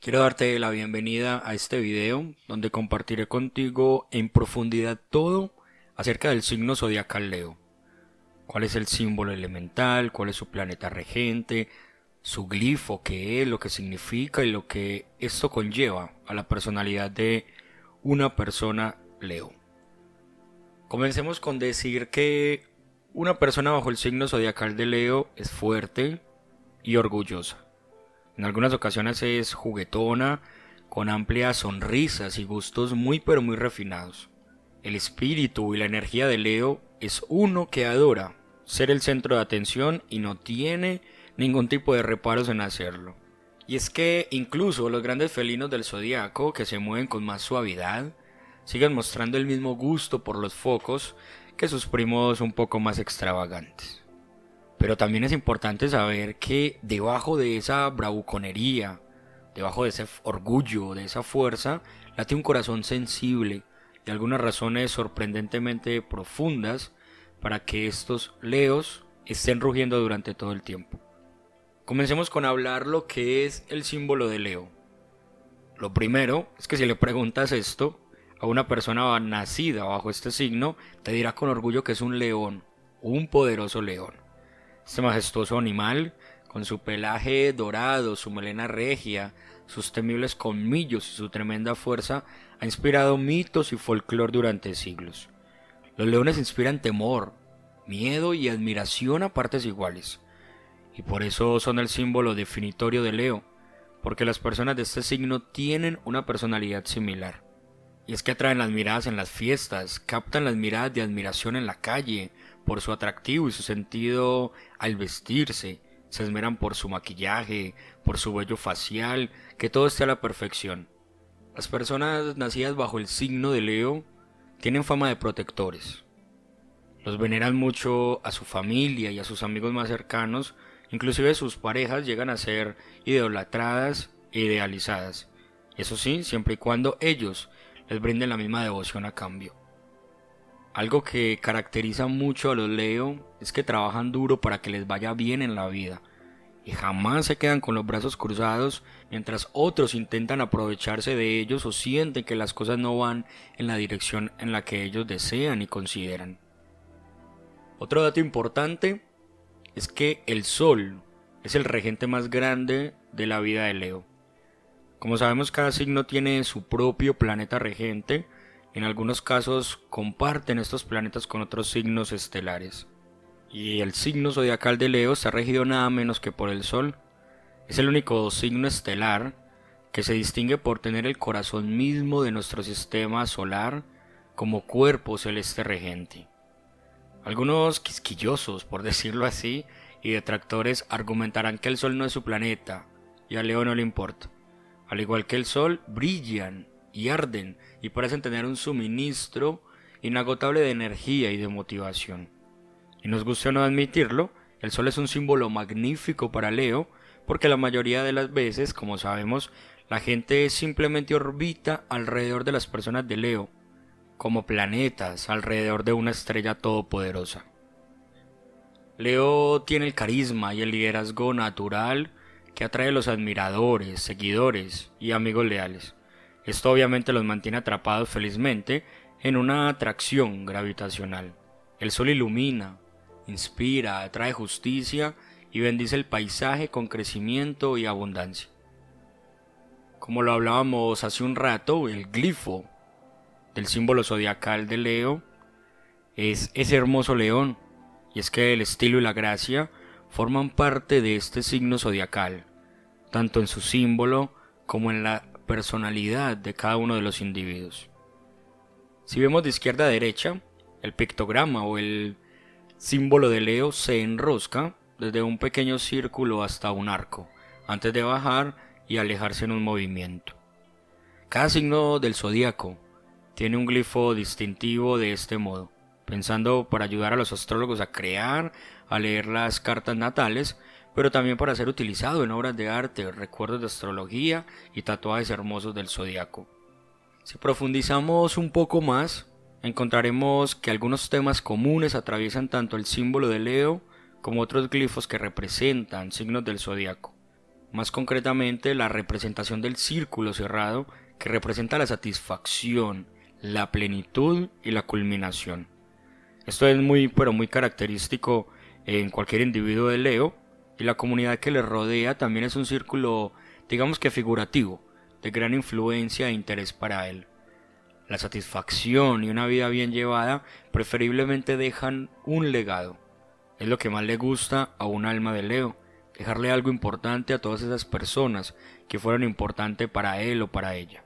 Quiero darte la bienvenida a este video donde compartiré contigo en profundidad todo acerca del signo zodiacal Leo. Cuál es el símbolo elemental, cuál es su planeta regente, su glifo, qué es, lo que significa y lo que esto conlleva a la personalidad de una persona Leo. Comencemos con decir que una persona bajo el signo zodiacal de Leo es fuerte y orgullosa. En algunas ocasiones es juguetona, con amplias sonrisas y gustos muy pero muy refinados. El espíritu y la energía de Leo es uno que adora ser el centro de atención y no tiene ningún tipo de reparos en hacerlo. Y es que incluso los grandes felinos del zodiaco, que se mueven con más suavidad, siguen mostrando el mismo gusto por los focos que sus primos un poco más extravagantes. Pero también es importante saber que debajo de esa bravuconería, debajo de ese orgullo, de esa fuerza, late un corazón sensible y algunas razones sorprendentemente profundas para que estos leos estén rugiendo durante todo el tiempo. Comencemos con hablar lo que es el símbolo de Leo. Lo primero es que si le preguntas esto a una persona nacida bajo este signo, te dirá con orgullo que es un león, un poderoso león. Este majestuoso animal, con su pelaje dorado, su melena regia, sus temibles colmillos y su tremenda fuerza, ha inspirado mitos y folclore durante siglos. Los leones inspiran temor, miedo y admiración a partes iguales, y por eso son el símbolo definitorio de Leo, porque las personas de este signo tienen una personalidad similar. Y es que atraen las miradas en las fiestas, captan las miradas de admiración en la calle, por su atractivo y su sentido al vestirse, se esmeran por su maquillaje, por su vello facial, que todo esté a la perfección. Las personas nacidas bajo el signo de Leo tienen fama de protectores. Los veneran mucho a su familia y a sus amigos más cercanos, inclusive sus parejas llegan a ser idolatradas e idealizadas. Eso sí, siempre y cuando ellos les brinden la misma devoción a cambio. Algo que caracteriza mucho a los Leo es que trabajan duro para que les vaya bien en la vida y jamás se quedan con los brazos cruzados mientras otros intentan aprovecharse de ellos o sienten que las cosas no van en la dirección en la que ellos desean y consideran. Otro dato importante es que el Sol es el regente más grande de la vida de Leo. Como sabemos, cada signo tiene su propio planeta regente. En algunos casos comparten estos planetas con otros signos estelares. Y el signo zodiacal de Leo está regido nada menos que por el Sol. Es el único signo estelar que se distingue por tener el corazón mismo de nuestro sistema solar como cuerpo celeste regente. Algunos quisquillosos, por decirlo así, y detractores argumentarán que el Sol no es su planeta y a Leo no le importa. Al igual que el Sol, brillan y arden y parecen tener un suministro inagotable de energía y de motivación. Y nos guste o no admitirlo, el Sol es un símbolo magnífico para Leo, porque la mayoría de las veces, como sabemos, la gente simplemente orbita alrededor de las personas de Leo, como planetas alrededor de una estrella todopoderosa. Leo tiene el carisma y el liderazgo natural que atrae a los admiradores, seguidores y amigos leales. Esto obviamente los mantiene atrapados felizmente en una atracción gravitacional. El Sol ilumina, inspira, atrae justicia y bendice el paisaje con crecimiento y abundancia. Como lo hablábamos hace un rato, el glifo del símbolo zodiacal de Leo es ese hermoso león, y es que el estilo y la gracia forman parte de este signo zodiacal, tanto en su símbolo como en la personalidad de cada uno de los individuos. Si vemos de izquierda a derecha, el pictograma o el símbolo de Leo se enrosca desde un pequeño círculo hasta un arco, antes de bajar y alejarse en un movimiento. Cada signo del zodíaco tiene un glifo distintivo de este modo, pensando para ayudar a los astrólogos a crear, a leer las cartas natales, pero también para ser utilizado en obras de arte, recuerdos de astrología y tatuajes hermosos del zodiaco. Si profundizamos un poco más, encontraremos que algunos temas comunes atraviesan tanto el símbolo de Leo como otros glifos que representan signos del zodiaco. más concretamente la representación del círculo cerrado, que representa la satisfacción, la plenitud y la culminación. Esto es muy pero muy característico en cualquier individuo de Leo, y la comunidad que le rodea también es un círculo, digamos que figurativo, de gran influencia e interés para él. La satisfacción y una vida bien llevada preferiblemente dejan un legado. Es lo que más le gusta a un alma de Leo, dejarle algo importante a todas esas personas que fueron importantes para él o para ella.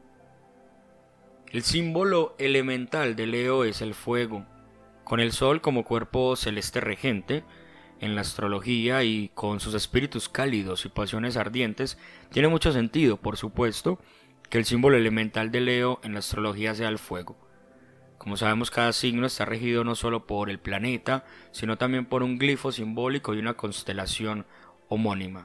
El símbolo elemental de Leo es el fuego, con el sol como cuerpo celeste regente. En la astrología y con sus espíritus cálidos y pasiones ardientes, tiene mucho sentido, por supuesto, que el símbolo elemental de Leo en la astrología sea el fuego. Como sabemos, cada signo está regido no solo por el planeta, sino también por un glifo simbólico y una constelación homónima.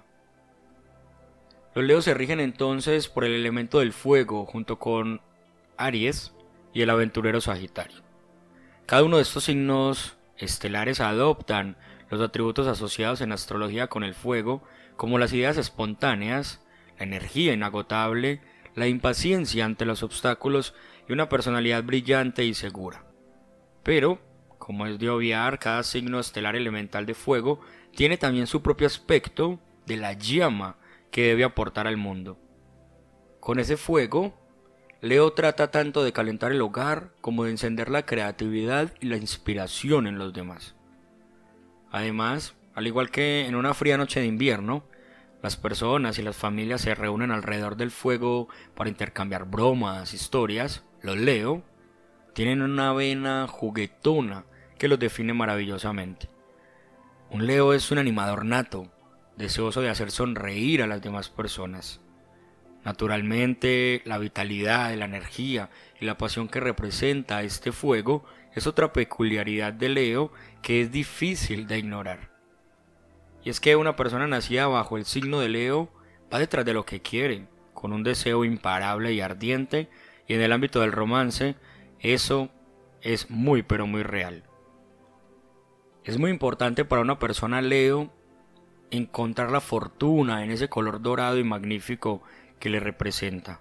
Los Leos se rigen entonces por el elemento del fuego, junto con Aries y el aventurero Sagitario. Cada uno de estos signos estelares adoptan los atributos asociados en astrología con el fuego, como las ideas espontáneas, la energía inagotable, la impaciencia ante los obstáculos y una personalidad brillante y segura. Pero, como es de obviar, cada signo estelar elemental de fuego tiene también su propio aspecto de la llama que debe aportar al mundo. Con ese fuego, Leo trata tanto de calentar el hogar como de encender la creatividad y la inspiración en los demás. Además, al igual que en una fría noche de invierno, las personas y las familias se reúnen alrededor del fuego para intercambiar bromas, historias. Los Leo tienen una vena juguetona que los define maravillosamente. Un Leo es un animador nato, deseoso de hacer sonreír a las demás personas. Naturalmente, la vitalidad, la energía y la pasión que representa este fuego es otra peculiaridad de Leo que es difícil de ignorar. Y es que una persona nacida bajo el signo de Leo va detrás de lo que quiere, con un deseo imparable y ardiente, y en el ámbito del romance, eso es muy pero muy real. Es muy importante para una persona Leo encontrar la fortuna en ese color dorado y magnífico que le representa.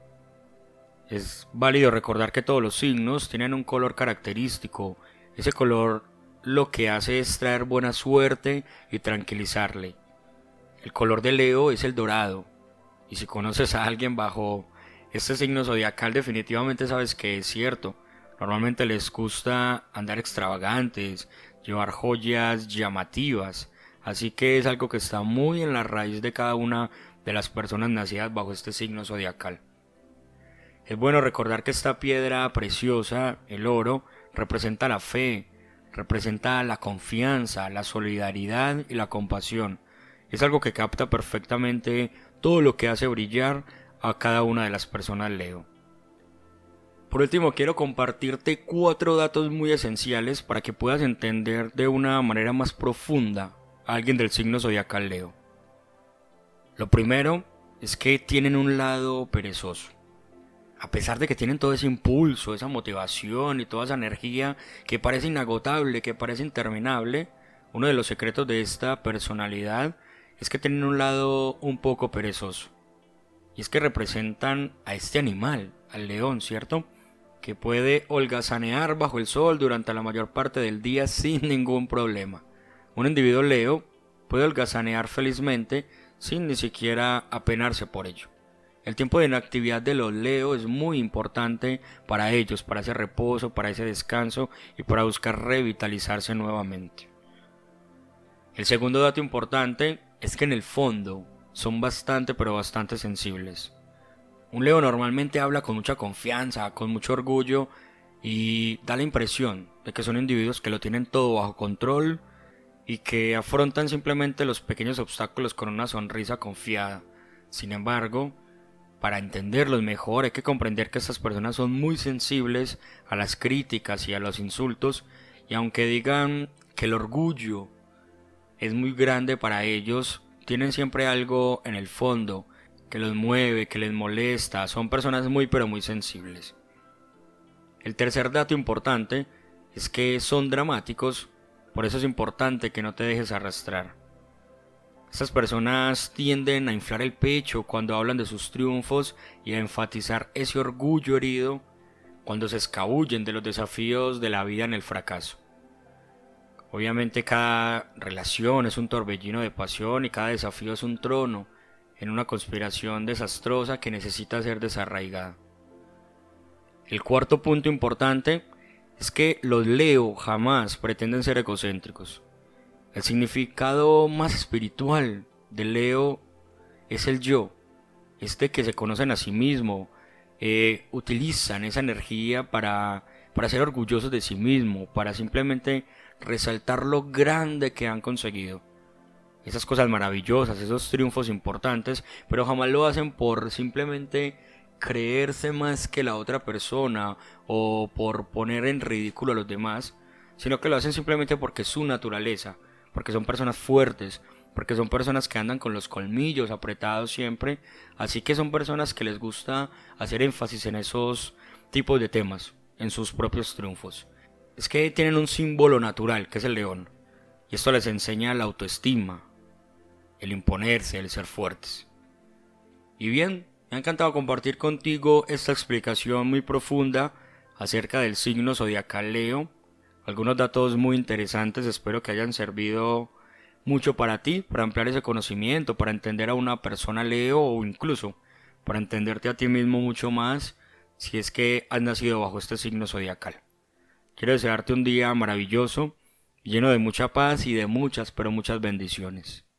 Es válido recordar que todos los signos tienen un color característico. Ese color lo que hace es traer buena suerte y tranquilizarle. El color de Leo es el dorado, y si conoces a alguien bajo este signo zodiacal, definitivamente sabes que es cierto. Normalmente les gusta andar extravagantes, llevar joyas llamativas, así que es algo que está muy en la raíz de cada una de las personas nacidas bajo este signo zodiacal. Es bueno recordar que esta piedra preciosa, el oro, representa la fe, representa la confianza, la solidaridad y la compasión. Es algo que capta perfectamente todo lo que hace brillar a cada una de las personas Leo. Por último, quiero compartirte 4 datos muy esenciales para que puedas entender de una manera más profunda a alguien del signo zodiacal Leo. Lo primero es que tienen un lado perezoso. A pesar de que tienen todo ese impulso, esa motivación y toda esa energía que parece inagotable, que parece interminable, uno de los secretos de esta personalidad es que tienen un lado un poco perezoso. Y es que representan a este animal, al león, ¿cierto? Que puede holgazanear bajo el sol durante la mayor parte del día sin ningún problema. Un individuo Leo puede holgazanear felizmente sin ni siquiera apenarse por ello. El tiempo de inactividad de los Leo es muy importante para ellos, para ese reposo, para ese descanso y para buscar revitalizarse nuevamente. El segundo dato importante es que en el fondo son bastante pero bastante sensibles. Un Leo normalmente habla con mucha confianza, con mucho orgullo y da la impresión de que son individuos que lo tienen todo bajo control y que afrontan simplemente los pequeños obstáculos con una sonrisa confiada. Sin embargo, para entenderlos mejor hay que comprender que estas personas son muy sensibles a las críticas y a los insultos, y aunque digan que el orgullo es muy grande para ellos, tienen siempre algo en el fondo que los mueve, que les molesta. Son personas muy pero muy sensibles. El tercer dato importante es que son dramáticos, por eso es importante que no te dejes arrastrar. Estas personas tienden a inflar el pecho cuando hablan de sus triunfos y a enfatizar ese orgullo herido cuando se escabullen de los desafíos de la vida en el fracaso. Obviamente cada relación es un torbellino de pasión y cada desafío es un trono en una conspiración desastrosa que necesita ser desarraigada. El cuarto punto importante es que los Leo jamás pretenden ser egocéntricos. El significado más espiritual de Leo es el yo, este que se conocen a sí mismo, utilizan esa energía para ser orgullosos de sí mismo, para simplemente resaltar lo grande que han conseguido. Esas cosas maravillosas, esos triunfos importantes, pero jamás lo hacen por simplemente creerse más que la otra persona o por poner en ridículo a los demás, sino que lo hacen simplemente porque es su naturaleza, porque son personas fuertes, porque son personas que andan con los colmillos apretados siempre, así que son personas que les gusta hacer énfasis en esos tipos de temas, en sus propios triunfos. Es que tienen un símbolo natural, que es el león, y esto les enseña la autoestima, el imponerse, el ser fuertes. Y bien, me ha encantado compartir contigo esta explicación muy profunda acerca del signo zodiacal Leo. Algunos datos muy interesantes, espero que hayan servido mucho para ti, para ampliar ese conocimiento, para entender a una persona Leo o incluso para entenderte a ti mismo mucho más si es que has nacido bajo este signo zodiacal. Quiero desearte un día maravilloso, lleno de mucha paz y de muchas, pero muchas bendiciones.